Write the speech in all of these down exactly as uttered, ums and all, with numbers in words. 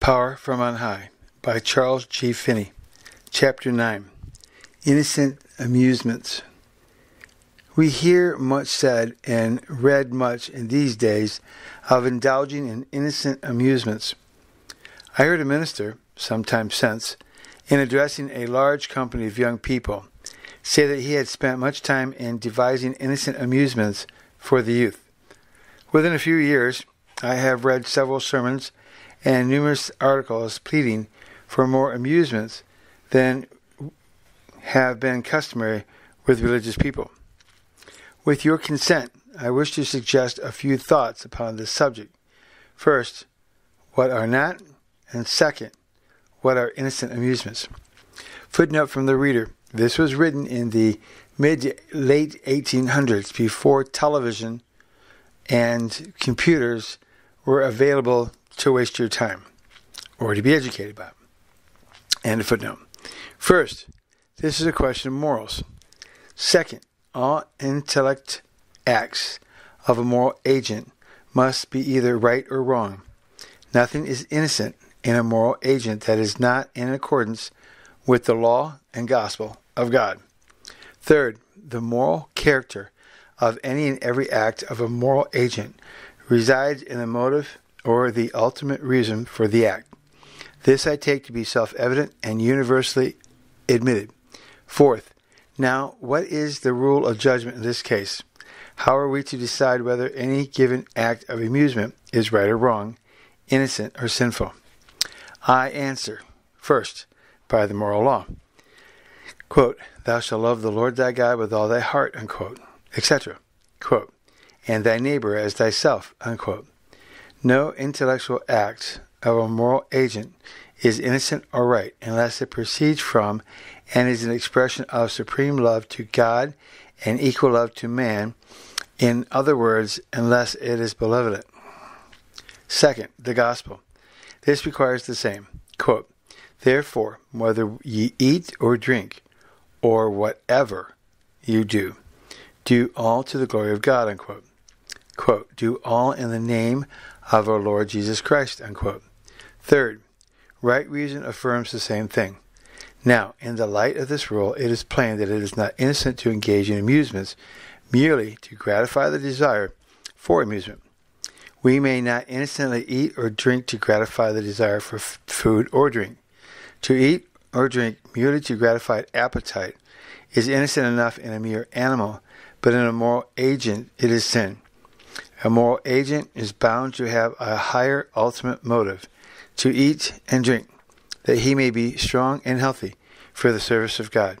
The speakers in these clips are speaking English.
Power from on High by Charles G. Finney. Chapter nine. Innocent Amusements. We hear much said and read much in these days of indulging in innocent amusements. I heard a minister, some time since, in addressing a large company of young people, say that he had spent much time in devising innocent amusements for the youth. Within a few years, I have read several sermons and numerous articles pleading for more amusements than have been customary with religious people. With your consent, I wish to suggest a few thoughts upon this subject. First, what are not, and second, what are innocent amusements. Footnote from the reader. This was written in the mid-late eighteen hundreds, before television and computers were available to waste your time or to be educated about. And a footnote. First, this is a question of morals. Second, all intellect acts of a moral agent must be either right or wrong. Nothing is innocent in a moral agent that is not in accordance with the law and gospel of God. Third, the moral character of any and every act of a moral agent resides in the motive or the ultimate reason for the act. This I take to be self-evident and universally admitted. Fourth, now what is the rule of judgment in this case? How are we to decide whether any given act of amusement is right or wrong, innocent or sinful? I answer, first, by the moral law. Quote, thou shalt love the Lord thy God with all thy heart, unquote, et cetera. Quote, and thy neighbor as thyself, unquote. No intellectual act of a moral agent is innocent or right unless it proceeds from and is an expression of supreme love to God and equal love to man. In other words, unless it is benevolent. Second, the gospel. This requires the same. Quote, therefore, whether ye eat or drink, or whatever you do, do all to the glory of God, unquote. Quote, do all in the name of our Lord Jesus Christ, unquote. Third, right reason affirms the same thing. Now, in the light of this rule, it is plain that it is not innocent to engage in amusements merely to gratify the desire for amusement. We may not innocently eat or drink to gratify the desire for f- food or drink. To eat or drink merely to gratify appetite is innocent enough in a mere animal, but in a moral agent it is sin. A moral agent is bound to have a higher ultimate motive, to eat and drink, that he may be strong and healthy for the service of God.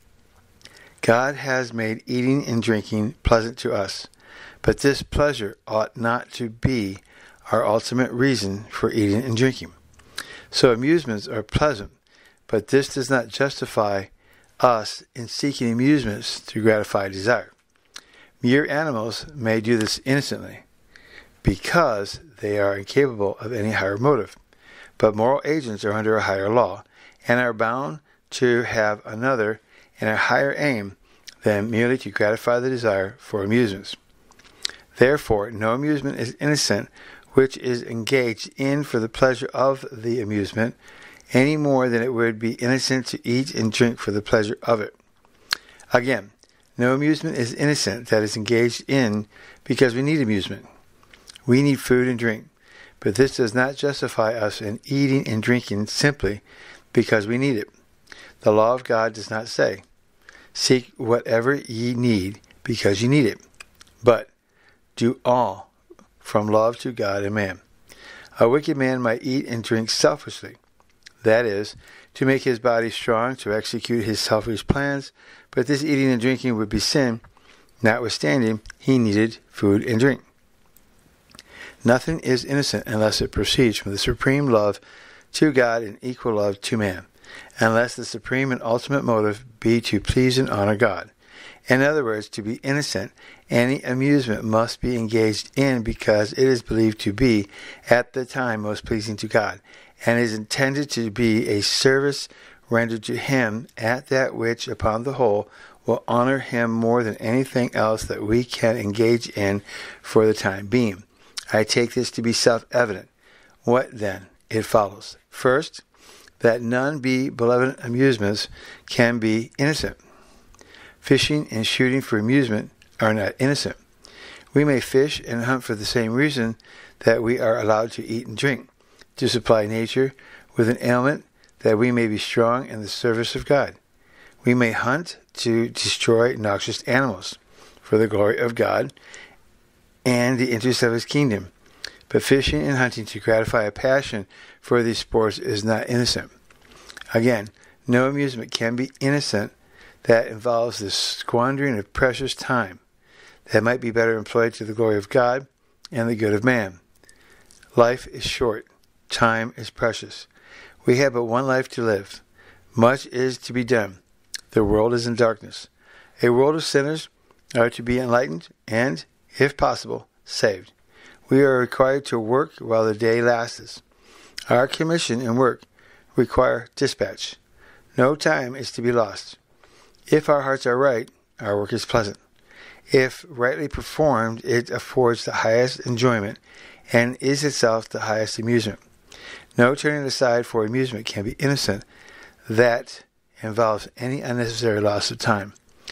God has made eating and drinking pleasant to us, but this pleasure ought not to be our ultimate reason for eating and drinking. So amusements are pleasant, but this does not justify us in seeking amusements to gratify desire. Mere animals may do this innocently, because they are incapable of any higher motive. But moral agents are under a higher law, and are bound to have another and a higher aim than merely to gratify the desire for amusements. Therefore, no amusement is innocent which is engaged in for the pleasure of the amusement, any more than it would be innocent to eat and drink for the pleasure of it. Again, no amusement is innocent that is engaged in because we need amusement. We need food and drink, but this does not justify us in eating and drinking simply because we need it. The law of God does not say, seek whatever ye need because ye need it, but do all from love to God and man. A wicked man might eat and drink selfishly, that is, to make his body strong to execute his selfish plans, but this eating and drinking would be sin, notwithstanding he needed food and drink. Nothing is innocent unless it proceeds from the supreme love to God and equal love to man, unless the supreme and ultimate motive be to please and honor God. In other words, to be innocent, any amusement must be engaged in because it is believed to be, at the time, most pleasing to God, and is intended to be a service rendered to him at that which, upon the whole, will honor him more than anything else that we can engage in for the time being. I take this to be self-evident. What, then, it follows, first, that none be benevolent amusements can be innocent. Fishing and shooting for amusement are not innocent. We may fish and hunt for the same reason that we are allowed to eat and drink, to supply nature with an ailment that we may be strong in the service of God. We may hunt to destroy noxious animals for the glory of God and the interest of His kingdom. But fishing and hunting to gratify a passion for these sports is not innocent. Again, no amusement can be innocent that involves the squandering of precious time that might be better employed to the glory of God and the good of man. Life is short. Time is precious. We have but one life to live. Much is to be done. The world is in darkness. A world of sinners are to be enlightened and, if possible, saved. We are required to work while the day lasts. Our commission and work require dispatch. No time is to be lost. If our hearts are right, our work is pleasant. If rightly performed, it affords the highest enjoyment and is itself the highest amusement. No turning aside for amusement can be innocent that involves any unnecessary loss of time.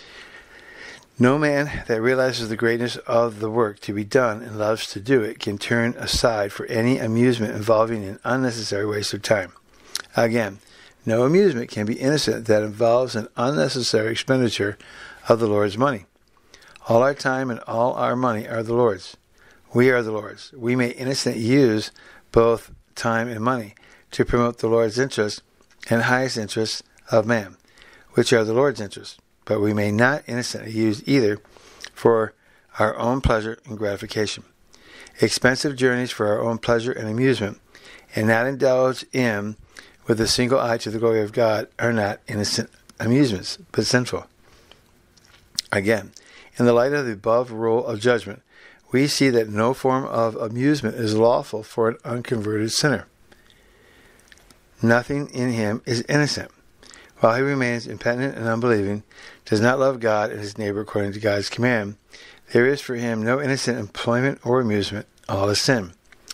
No man that realizes the greatness of the work to be done and loves to do it can turn aside for any amusement involving an unnecessary waste of time. Again, no amusement can be innocent that involves an unnecessary expenditure of the Lord's money. All our time and all our money are the Lord's. We are the Lord's. We may innocently use both time and money to promote the Lord's interests and highest interests of man, which are the Lord's interests. But we may not innocently use either for our own pleasure and gratification. Expensive journeys for our own pleasure and amusement, and not indulge in with a single eye to the glory of God, are not innocent amusements, but sinful. Again, in the light of the above rule of judgment, we see that no form of amusement is lawful for an unconverted sinner. Nothing in him is innocent. While he remains impenitent and unbelieving, does not love God and his neighbor according to God's command, there is for him no innocent employment or amusement. All is sin.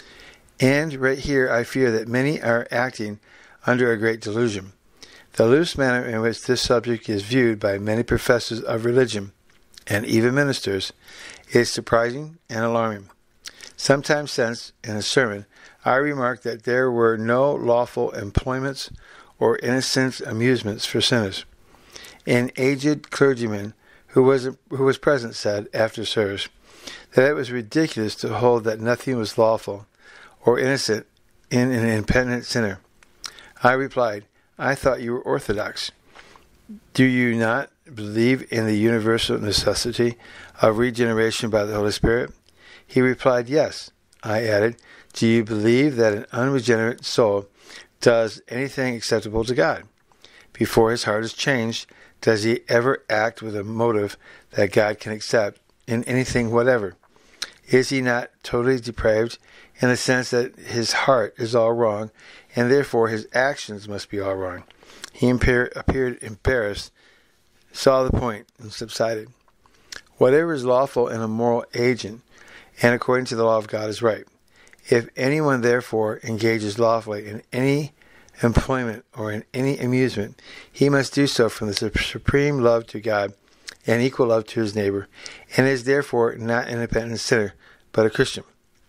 And right here I fear that many are acting under a great delusion. The loose manner in which this subject is viewed by many professors of religion, and even ministers, is surprising and alarming. Some time since, in a sermon, I remarked that there were no lawful employments or innocent amusements for sinners. An aged clergyman who was who was present said, after service, that it was ridiculous to hold that nothing was lawful or innocent in an impenitent sinner. I replied, I thought you were orthodox. Do you not believe in the universal necessity of regeneration by the Holy Spirit? He replied, yes. I added, do you believe that an unregenerate soul does anything acceptable to God? Before his heart is changed, does he ever act with a motive that God can accept in anything whatever? Is he not totally depraved in the sense that his heart is all wrong, and therefore his actions must be all wrong? He appeared embarrassed, saw the point, and subsided. Whatever is lawful in a moral agent, and according to the law of God, is right. If anyone therefore engages lawfully in any employment or in any amusement, he must do so from the supreme love to God and equal love to his neighbor, and is therefore not an impenitent sinner, but a Christian.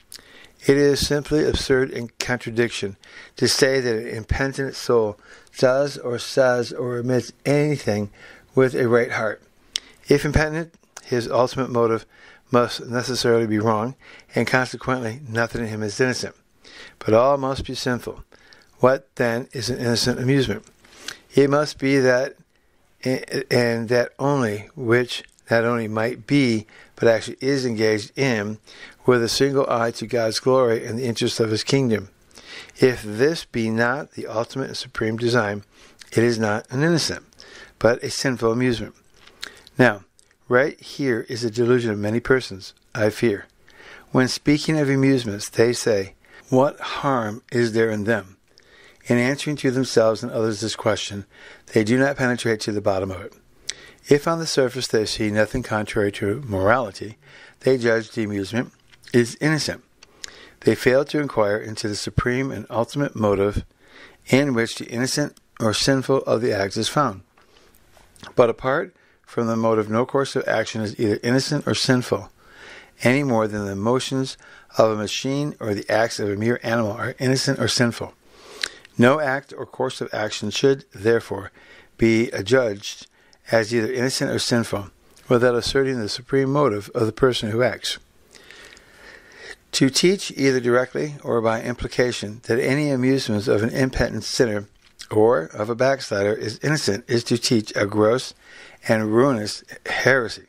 It is simply absurd and contradiction to say that an impenitent soul does or says or omits anything with a right heart. If impenitent, his ultimate motive must necessarily be wrong, and consequently nothing in him is innocent. But all must be sinful. What, then, is an innocent amusement? It must be that, and that only, which not only might be, but actually is engaged in, with a single eye to God's glory and the interest of his kingdom. If this be not the ultimate and supreme design, it is not an innocent, but a sinful amusement. Now, right here is a delusion of many persons, I fear. When speaking of amusements, they say, what harm is there in them? In answering to themselves and others this question, they do not penetrate to the bottom of it. If on the surface they see nothing contrary to morality, they judge the amusement is innocent. They fail to inquire into the supreme and ultimate motive in which the innocent or sinful of the act is found. But apart from the motive, no course of action is either innocent or sinful, any more than the motions of a machine or the acts of a mere animal are innocent or sinful. No act or course of action should, therefore, be adjudged as either innocent or sinful, without asserting the supreme motive of the person who acts. To teach either directly or by implication that any amusements of an impenitent sinner or of a backslider is innocent is to teach a gross and ruinous heresy.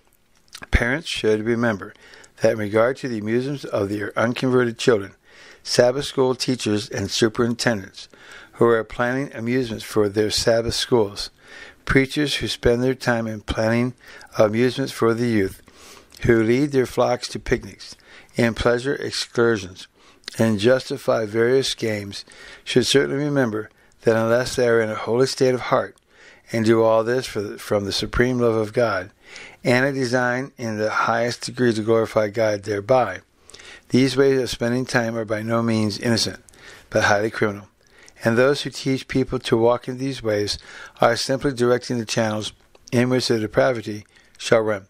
Parents should remember that in regard to the amusements of their unconverted children, Sabbath school teachers and superintendents who are planning amusements for their Sabbath schools, preachers who spend their time in planning amusements for the youth, who lead their flocks to picnics and pleasure excursions, and justify various games, should certainly remember that unless they are in a holy state of heart, and do all this for the, from the supreme love of God, and a design in the highest degree to glorify God thereby, these ways of spending time are by no means innocent, but highly criminal. And those who teach people to walk in these ways are simply directing the channels in which their depravity shall run.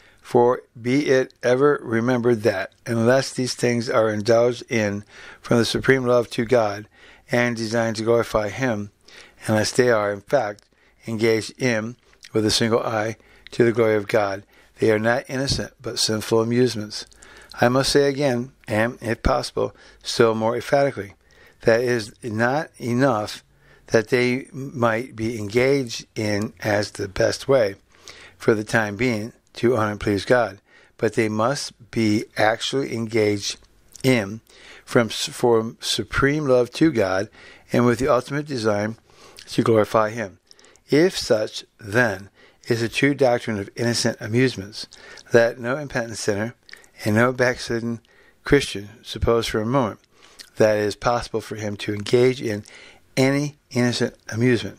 For be it ever remembered that, unless these things are indulged in from the supreme love to God, and designed to glorify Him, unless they are, in fact, engaged in, with a single eye, to the glory of God, they are not innocent, but sinful amusements. I must say again, and, if possible, still more emphatically, that it is not enough that they might be engaged in as the best way, for the time being, to honor and please God, but they must be actually engaged in from for supreme love to God, and with the ultimate design to glorify Him. If such, then, is the true doctrine of innocent amusements, that no impenitent sinner and no backslidden Christian suppose for a moment that it is possible for him to engage in any innocent amusement.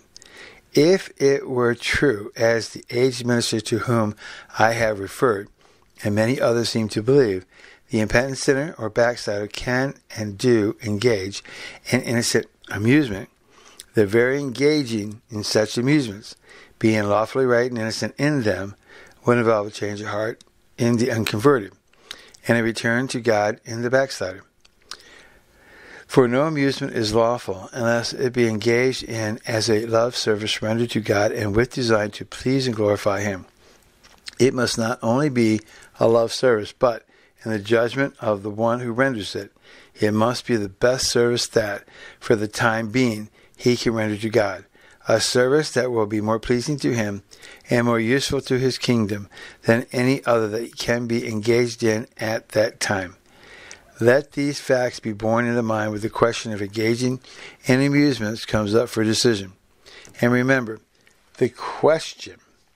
If it were true, as the aged minister to whom I have referred, and many others seem to believe, the impenitent sinner or backslider can and do engage in innocent amusement, the very engaging in such amusements, being lawfully right and innocent in them, would involve a change of heart in the unconverted, and a return to God in the backslider. For no amusement is lawful unless it be engaged in as a love service rendered to God and with design to please and glorify Him. It must not only be a love service, but, in the judgment of the one who renders it, it must be the best service that, for the time being, he can render to God, a service that will be more pleasing to Him and more useful to His kingdom than any other that can be engaged in at that time. Let these facts be borne into mind with the question of engaging in amusements comes up for decision. And remember, the question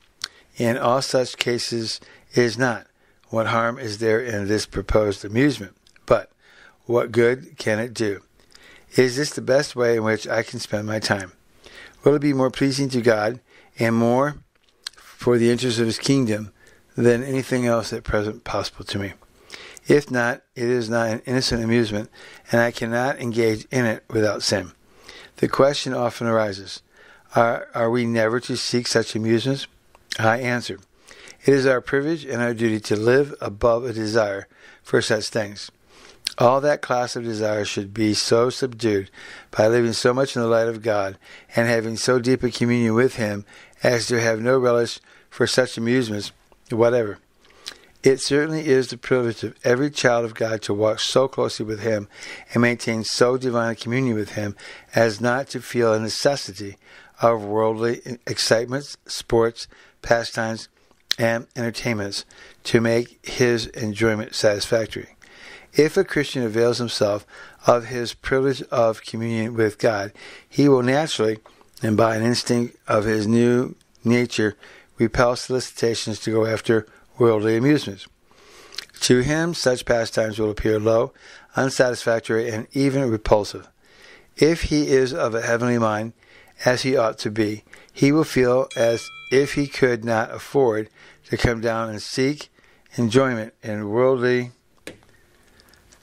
in all such cases is not, what harm is there in this proposed amusement, but what good can it do? Is this the best way in which I can spend my time? Will it be more pleasing to God and more for the interest of His kingdom than anything else at present possible to me? If not, it is not an innocent amusement, and I cannot engage in it without sin. The question often arises, are, are we never to seek such amusements? I answer, it is our privilege and our duty to live above a desire for such things. All that class of desires should be so subdued by living so much in the light of God and having so deep a communion with Him as to have no relish for such amusements whatever. It certainly is the privilege of every child of God to walk so closely with Him and maintain so divine a communion with Him as not to feel a necessity of worldly excitements, sports, pastimes, and entertainments to make his enjoyment satisfactory. If a Christian avails himself of his privilege of communion with God, he will naturally, and by an instinct of his new nature, repel solicitations to go after worldly amusements. To him, such pastimes will appear low, unsatisfactory, and even repulsive. If he is of a heavenly mind, as he ought to be, he will feel as if he could not afford to come down and seek enjoyment in worldly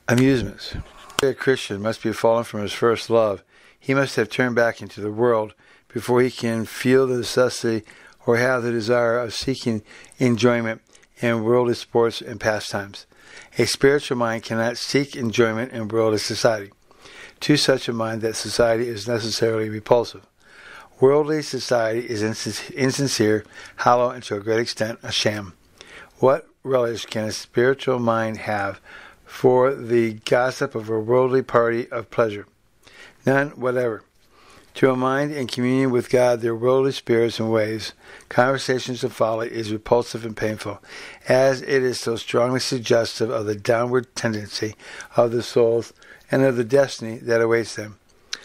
amusements. A Christian must be fallen from his first love. He must have turned back into the world before he can feel the necessity or have the desire of seeking enjoyment in worldly sports and pastimes. A spiritual mind cannot seek enjoyment in worldly society. To such a mind, that society is necessarily repulsive. Worldly society is insincere, hollow, and to a great extent a sham. What relish can a spiritual mind have for the gossip of a worldly party of pleasure? None whatever. To a mind in communion with God, their worldly spirits and ways, conversations of folly is repulsive and painful, as it is so strongly suggestive of the downward tendency of the souls and of the destiny that awaits them.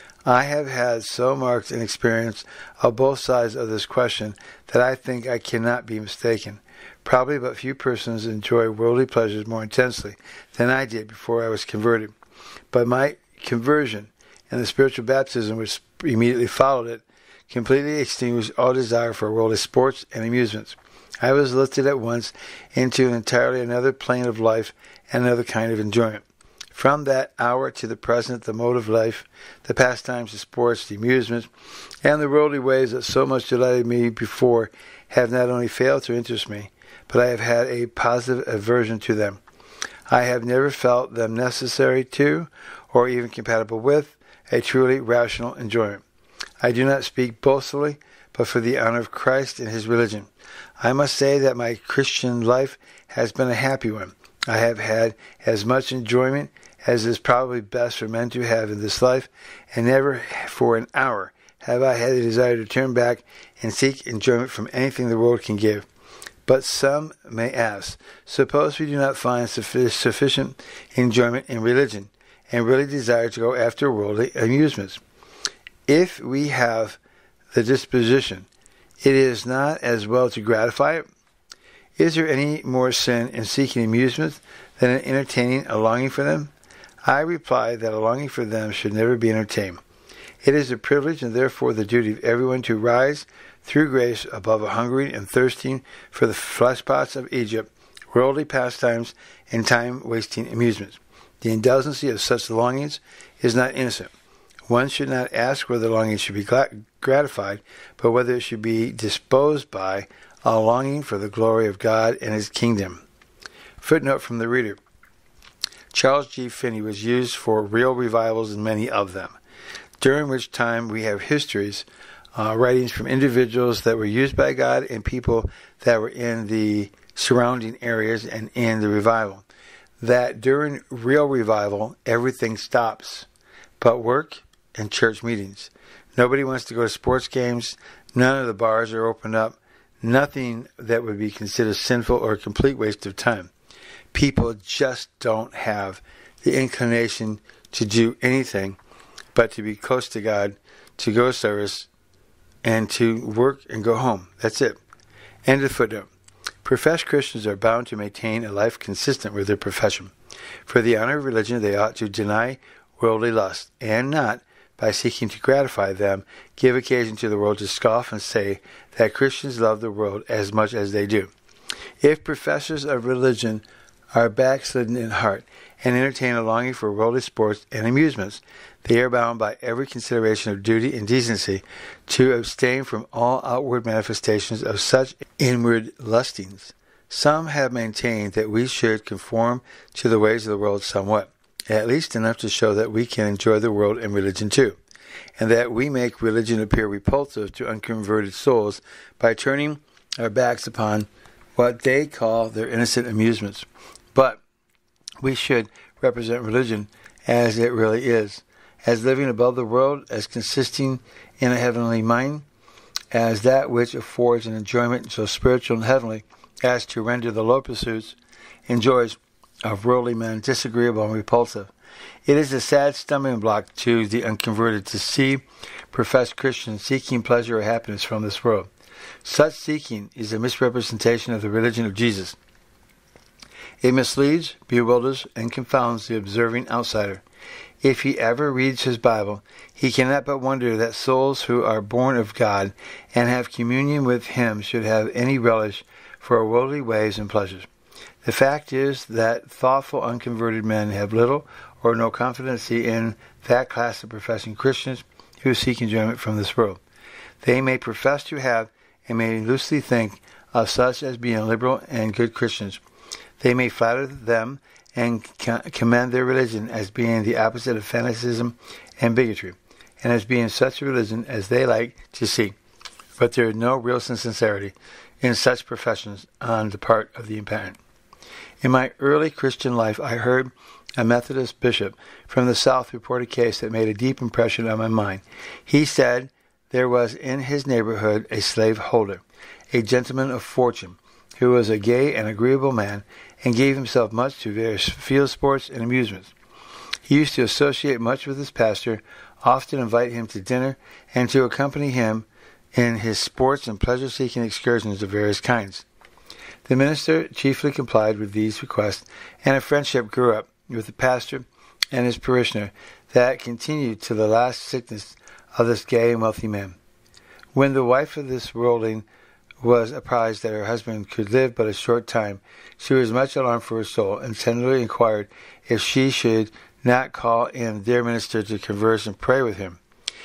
I have had so marked an experience of both sides of this question that I think I cannot be mistaken. Probably but few persons enjoy worldly pleasures more intensely than I did before I was converted. But my conversion and the spiritual baptism which immediately followed it completely extinguished all desire for worldly sports and amusements. I was lifted at once into an entirely another plane of life and another kind of enjoyment. From that hour to the present, the mode of life, the pastimes, the sports, the amusements, and the worldly ways that so much delighted me before have not only failed to interest me, but I have had a positive aversion to them. I have never felt them necessary to, or even compatible with, a truly rational enjoyment. I do not speak boastfully, but for the honor of Christ and his religion. I must say that my Christian life has been a happy one. I have had as much enjoyment as is probably best for men to have in this life, and never for an hour have I had the desire to turn back and seek enjoyment from anything the world can give. But some may ask, suppose we do not find suffi- sufficient enjoyment in religion, and really desire to go after worldly amusements. If we have the disposition, it is not as well to gratify it. Is there any more sin in seeking amusements than in entertaining a longing for them? I reply that a longing for them should never be entertained. It is a privilege and therefore the duty of everyone to rise through grace above a hungering and thirsting for the fleshpots of Egypt, worldly pastimes, and time-wasting amusements. The indulgency of such longings is not innocent. One should not ask whether longing should be gratified, but whether it should be disposed by a longing for the glory of God and his kingdom. Footnote from the reader. Charles G. Finney was used for real revivals in many of them, during which time we have histories, uh, writings from individuals that were used by God and people that were in the surrounding areas and in the revival. That during real revival, everything stops but work and church meetings. Nobody wants to go to sports games. None of the bars are opened up. Nothing that would be considered sinful or a complete waste of time. People just don't have the inclination to do anything but to be close to God, to go to service, and to work and go home. That's it. End of footnote. Professed Christians are bound to maintain a life consistent with their profession. For the honor of religion, they ought to deny worldly lust, and not, by seeking to gratify them, give occasion to the world to scoff and say that Christians love the world as much as they do. If professors of religion are backslidden in heart and entertain a longing for worldly sports and amusements, they are bound by every consideration of duty and decency to abstain from all outward manifestations of such inward lustings. Some have maintained that we should conform to the ways of the world somewhat, at least enough to show that we can enjoy the world and religion too, and that we make religion appear repulsive to unconverted souls by turning our backs upon what they call their innocent amusements. But we should represent religion as it really is, as living above the world, as consisting in a heavenly mind, as that which affords an enjoyment so spiritual and heavenly as to render the low pursuits and joys of worldly men disagreeable and repulsive. It is a sad stumbling block to the unconverted to see professed Christians seeking pleasure or happiness from this world. Such seeking is a misrepresentation of the religion of Jesus. It misleads, bewilders, and confounds the observing outsider. If he ever reads his Bible, he cannot but wonder that souls who are born of God and have communion with him should have any relish for worldly ways and pleasures. The fact is that thoughtful unconverted men have little or no confidence in that class of professing Christians who seek enjoyment from this world. They may profess to have and may loosely think of such as being liberal and good Christians. They may flatter them and commend their religion as being the opposite of fanaticism and bigotry, and as being such a religion as they like to see. But there is no real sincerity in such professions on the part of the impenitent. In my early Christian life, I heard a Methodist bishop from the South report a case that made a deep impression on my mind. He said there was in his neighborhood a slaveholder, a gentleman of fortune, who was a gay and agreeable man, and gave himself much to various field sports and amusements. He used to associate much with his pastor, often invite him to dinner, and to accompany him in his sports and pleasure-seeking excursions of various kinds. The minister chiefly complied with these requests, and a friendship grew up with the pastor and his parishioner that continued to the last sickness of this gay and wealthy man. When the wife of this worldling was apprised that her husband could live but a short time, she was much alarmed for her soul, and tenderly inquired if she should not call in their minister to converse and pray with him.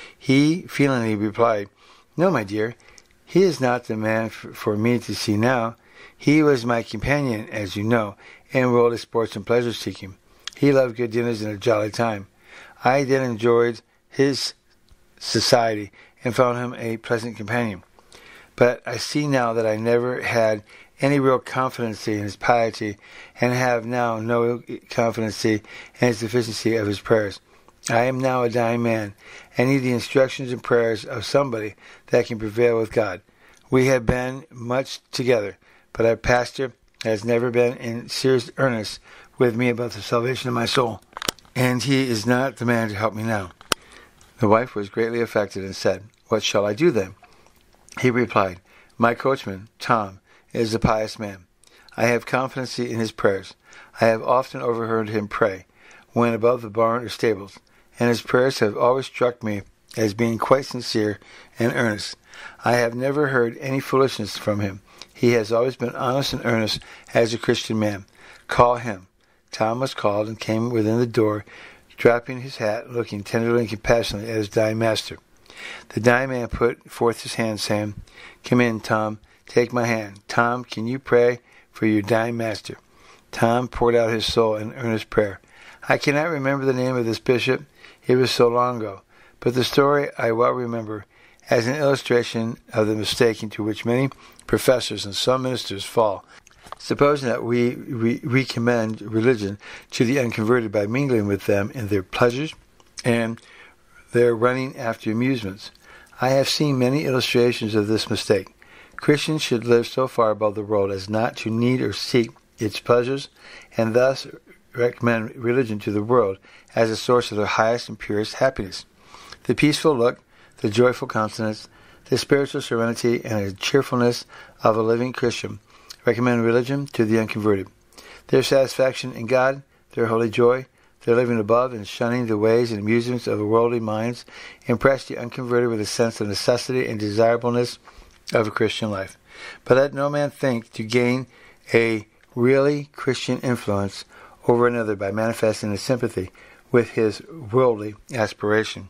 He feelingly replied, "No, my dear, he is not the man f- for me to see now. He was my companion, as you know, in worldly sports and pleasure-seeking. He loved good dinners and a jolly time. I then enjoyed his society and found him a pleasant companion. But I see now that I never had any real confidence in his piety, and have now no confidence in the sufficiency of his prayers. I am now a dying man, and need the instructions and prayers of somebody that can prevail with God. We have been much together, but our pastor has never been in serious earnest with me about the salvation of my soul, and he is not the man to help me now." The wife was greatly affected and said, "What shall I do then?" He replied, "My coachman, Tom, is a pious man. I have confidence in his prayers. I have often overheard him pray when above the barn or stables, and his prayers have always struck me as being quite sincere and earnest. I have never heard any foolishness from him. He has always been honest and earnest as a Christian man. Call him." Tom was called and came within the door, dropping his hat, looking tenderly and compassionately at his dying master. The dying man put forth his hand, saying, "Come in, Tom. Take my hand. Tom, can you pray for your dying master?" Tom poured out his soul in earnest prayer. I cannot remember the name of this bishop. It was so long ago. But the story I well remember as an illustration of the mistake into which many professors and some ministers fall, supposing that we re- recommend religion to the unconverted by mingling with them in their pleasures and their running after amusements. I have seen many illustrations of this mistake. Christians should live so far above the world as not to need or seek its pleasures, and thus recommend religion to the world as a source of their highest and purest happiness. The peaceful look, the joyful countenance, the spiritual serenity, and the cheerfulness of a living Christian recommend religion to the unconverted. Their satisfaction in God, their holy joy, their living above and shunning the ways and amusements of worldly minds impress the unconverted with a sense of necessity and desirableness of a Christian life. But let no man think to gain a really Christian influence over another by manifesting a sympathy with his worldly aspiration.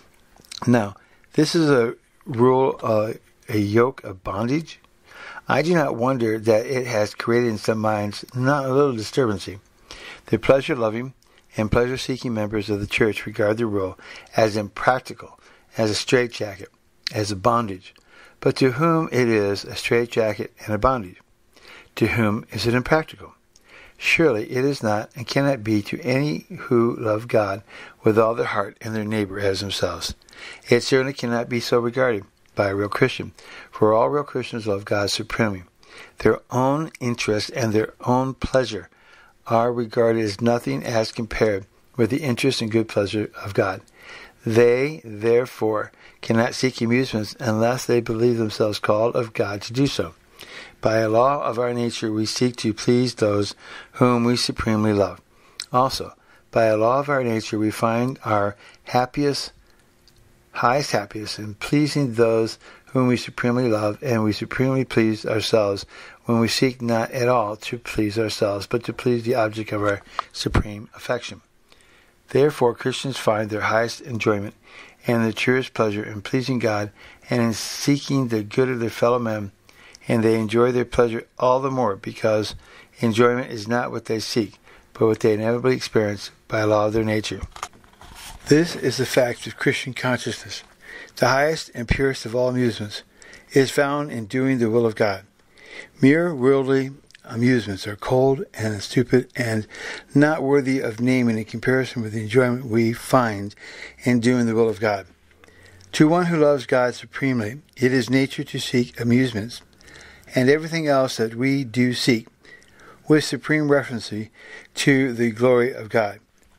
Now, this is a rule, uh, a yoke of bondage. I do not wonder that it has created in some minds not a little disturbancy. The pleasure-loving and pleasure-seeking members of the church regard the rule as impractical, as a straitjacket, as a bondage. But to whom it is a straitjacket and a bondage? To whom is it impractical? Surely it is not and cannot be to any who love God with all their heart and their neighbor as themselves. It certainly cannot be so regarded by a real Christian, for all real Christians love God supremely. Their own interest and their own pleasure are regarded as nothing as compared with the interest and good pleasure of God. They, therefore, cannot seek amusements unless they believe themselves called of God to do so. By a law of our nature, we seek to please those whom we supremely love. Also, by a law of our nature, we find our happiest, highest happiness in pleasing those whom we supremely love, and we supremely please ourselves when we seek not at all to please ourselves, but to please the object of our supreme affection. Therefore, Christians find their highest enjoyment and the truest pleasure in pleasing God and in seeking the good of their fellow men, and they enjoy their pleasure all the more because enjoyment is not what they seek, but what they inevitably experience by law of their nature. This is the fact of Christian consciousness. The highest and purest of all amusements is found in doing the will of God. Mere worldly amusements are cold and stupid and not worthy of naming in comparison with the enjoyment we find in doing the will of God. To one who loves God supremely, it is nature to seek amusements and everything else that we do seek, with supreme reference to the glory of God.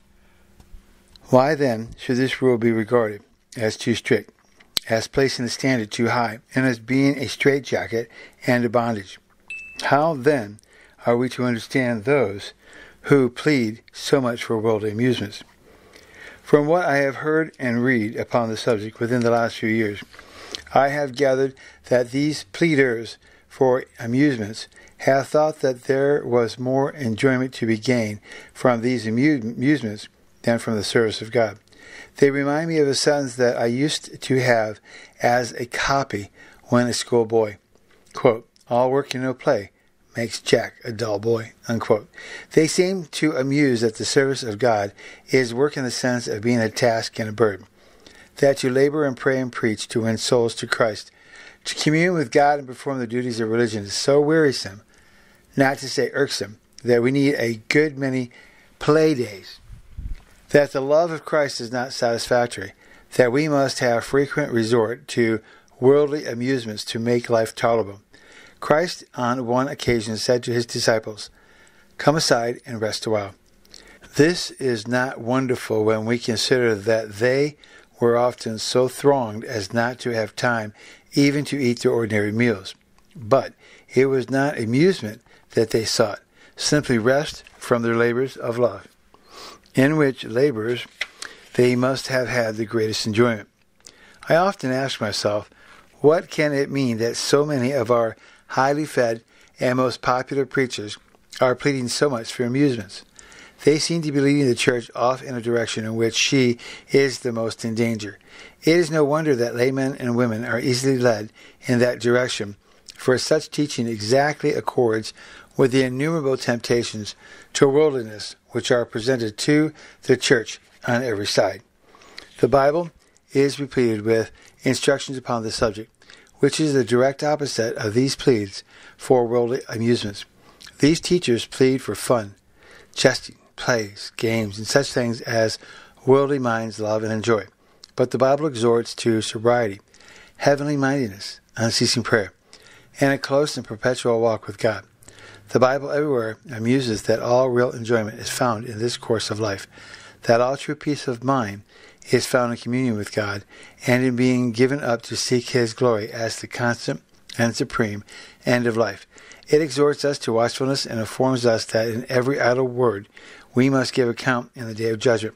Why then should this rule be regarded as too strict, as placing the standard too high, and as being a straitjacket and a bondage? How then are we to understand those who plead so much for worldly amusements? From what I have heard and read upon the subject within the last few years, I have gathered that these pleaders for amusements have thought that there was more enjoyment to be gained from these amusements than from the service of God. They remind me of a sentence that I used to have as a copy when a schoolboy. Quote, "All work and no play makes Jack a dull boy." Unquote. They seem to amuse that the service of God is work in the sense of being a task and a burden. That to labor and pray and preach to win souls to Christ, to commune with God and perform the duties of religion is so wearisome, not to say irksome, that we need a good many play days. That the love of Christ is not satisfactory, that we must have frequent resort to worldly amusements to make life tolerable. Christ on one occasion said to his disciples, "Come aside and rest a while." This is not wonderful when we consider that they were often so thronged as not to have time even to eat their ordinary meals. But it was not amusement that they sought, simply rest from their labors of love, in which labors they must have had the greatest enjoyment. I often ask myself, what can it mean that so many of our highly fed and most popular preachers are pleading so much for amusements? They seem to be leading the church off in a direction in which she is the most in danger. It is no wonder that laymen and women are easily led in that direction, for such teaching exactly accords with the innumerable temptations to worldliness which are presented to the church on every side. The Bible is replete with instructions upon the subject, which is the direct opposite of these pleas for worldly amusements. These teachers plead for fun, jesting, plays, games, and such things as worldly minds love and enjoy. But the Bible exhorts to sobriety, heavenly mindedness, unceasing prayer, and a close and perpetual walk with God. The Bible everywhere amuses that all real enjoyment is found in this course of life, that all true peace of mind is found in communion with God and in being given up to seek His glory as the constant and supreme end of life. It exhorts us to watchfulness and informs us that in every idle word we must give account in the day of judgment.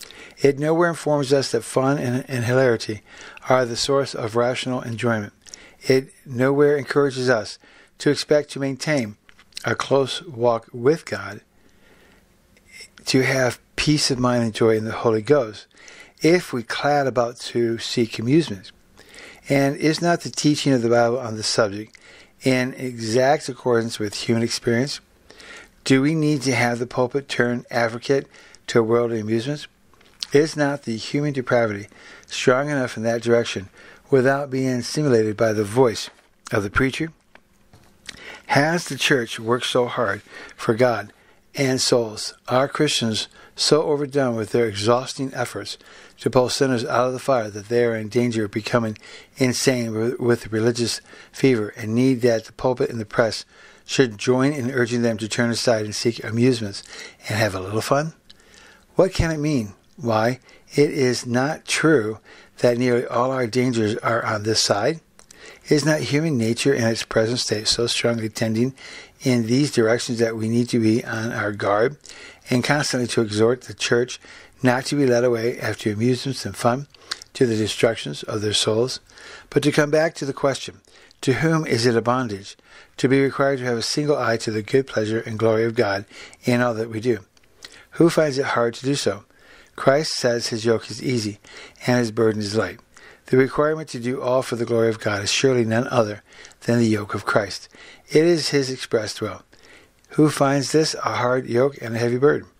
It nowhere informs us that fun and, and hilarity are the source of rational enjoyment. It nowhere encourages us to expect to maintain a close walk with God, to have peace of mind and joy in the Holy Ghost, if we clad about to seek amusements. And is not the teaching of the Bible on this subject in exact accordance with human experience? Do we need to have the pulpit turn advocate to worldly amusements? Is not the human depravity strong enough in that direction without being stimulated by the voice of the preacher? Has the church worked so hard for God and souls? Are Christians so overdone with their exhausting efforts to pull sinners out of the fire that they are in danger of becoming insane with religious fever and need that the pulpit and the press should join in urging them to turn aside and seek amusements and have a little fun? What can it mean? Why, it is not true that nearly all our dangers are on this side. Is not human nature in its present state so strongly tending in these directions that we need to be on our guard and constantly to exhort the church not to be led away after amusements and fun, to the destructions of their souls, but to come back to the question, to whom is it a bondage, to be required to have a single eye to the good pleasure and glory of God in all that we do? Who finds it hard to do so? Christ says his yoke is easy, and his burden is light. The requirement to do all for the glory of God is surely none other than the yoke of Christ. It is his expressed will. Who finds this a hard yoke and a heavy burden?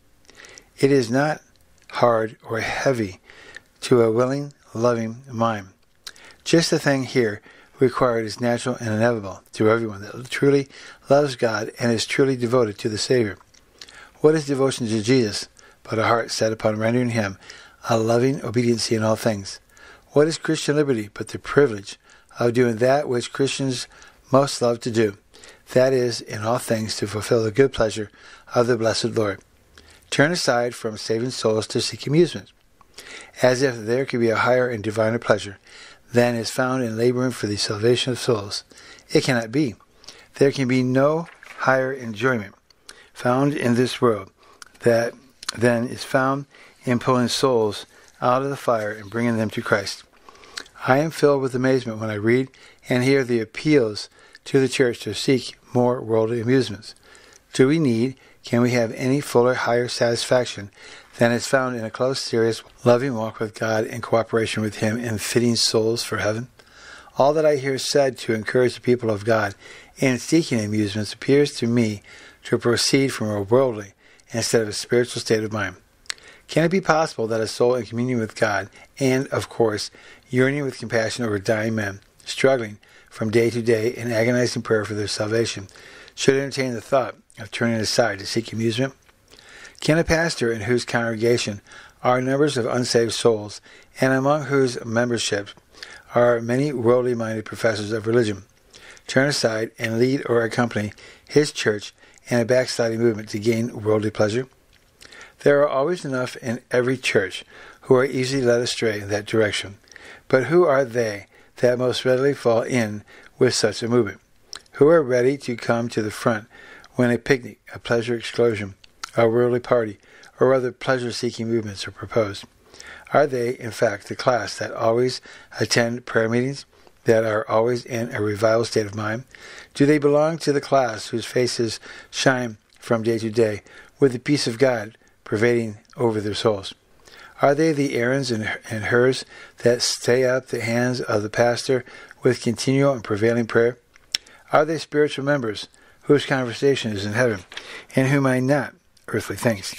It is not hard or heavy to a willing, loving mind. Just the thing here required is natural and inevitable to everyone that truly loves God and is truly devoted to the Savior. What is devotion to Jesus but a heart set upon rendering him a loving obedience in all things? What is Christian liberty but the privilege of doing that which Christians most love to do, that is, in all things to fulfill the good pleasure of the blessed Lord? Turn aside from saving souls to seek amusement, as if there could be a higher and diviner pleasure than is found in laboring for the salvation of souls. It cannot be. There can be no higher enjoyment found in this world that than is found in pulling souls out of the fire and bringing them to Christ. I am filled with amazement when I read and hear the appeals to the church to seek more worldly amusements. Do we need, can we have any fuller, higher satisfaction than is found in a close, serious, loving walk with God in cooperation with him in fitting souls for heaven? All that I hear said to encourage the people of God in seeking amusements appears to me to proceed from a worldly instead of a spiritual state of mind. Can it be possible that a soul in communion with God, and, of course, yearning with compassion over dying men, struggling from day to day in agonizing prayer for their salvation, should entertain the thought of turning aside to seek amusement? Can a pastor in whose congregation are numbers of unsaved souls, and among whose membership are many worldly-minded professors of religion, turn aside and lead or accompany his church in a backsliding movement to gain worldly pleasure? There are always enough in every church who are easily led astray in that direction. But who are they that most readily fall in with such a movement? Who are ready to come to the front when a picnic, a pleasure excursion, a worldly party, or other pleasure-seeking movements are proposed? Are they, in fact, the class that always attend prayer meetings, that are always in a revival state of mind? Do they belong to the class whose faces shine from day to day with the peace of God pervading over their souls? Are they the Aarons and, and Hurs that stay up the hands of the pastor with continual and prevailing prayer? Are they spiritual members whose conversation is in heaven, and who mind not earthly things?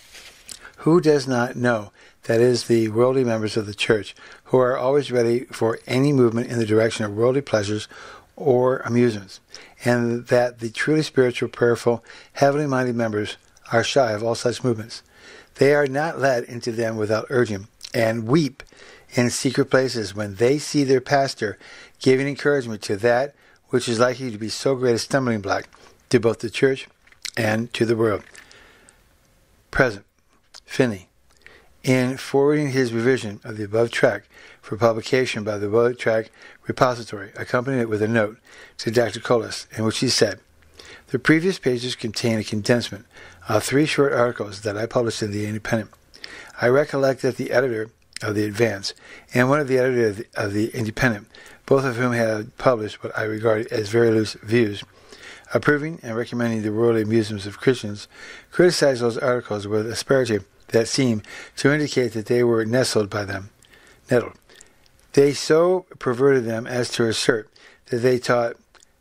Who does not know that it is the worldly members of the church who are always ready for any movement in the direction of worldly pleasures or amusements, and that the truly spiritual, prayerful, heavenly-minded members are shy of all such movements? They are not led into them without urging, and weep in secret places when they see their pastor giving encouragement to that which is likely to be so great a stumbling block to both the church and to the world. Present. Finney. In forwarding his revision of the above tract for publication by the above tract repository, accompanied it with a note to Doctor Collis, in which he said, "The previous pages contain a condensement of three short articles that I published in the Independent. I recollect that the editor of the Advance and one of the editors of the, of the Independent, both of whom had published what I regard as very loose views, approving and recommending the worldly amusements of Christians, criticized those articles with asperity that seemed to indicate that they were nestled by them. Nettled. They so perverted them as to assert that they taught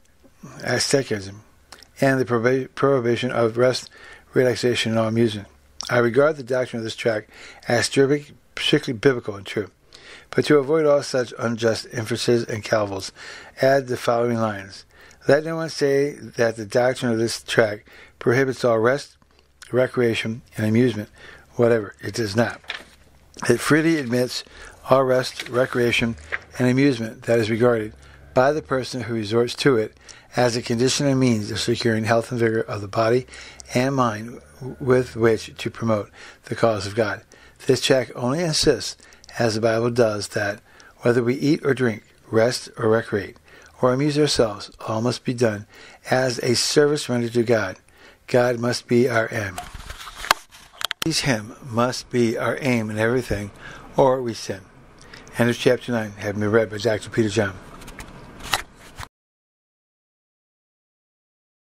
asceticism and the prob- prohibition of rest, relaxation, and all amusement. I regard the doctrine of this tract as strictly, strictly biblical and true. But to avoid all such unjust inferences and cavils, add the following lines. Let no one say that the doctrine of this tract prohibits all rest, recreation, and amusement, whatever. It does not. It freely admits all rest, recreation, and amusement that is regarded by the person who resorts to it as a condition and means of securing health and vigor of the body and mind with which to promote the cause of God. This tract only insists, as the Bible does, that whether we eat or drink, rest or recreate, or amuse ourselves, all must be done as a service rendered to God. God must be our end. please Him must be our aim in everything, or we sin. End of chapter nine, having been read by Doctor Peter John.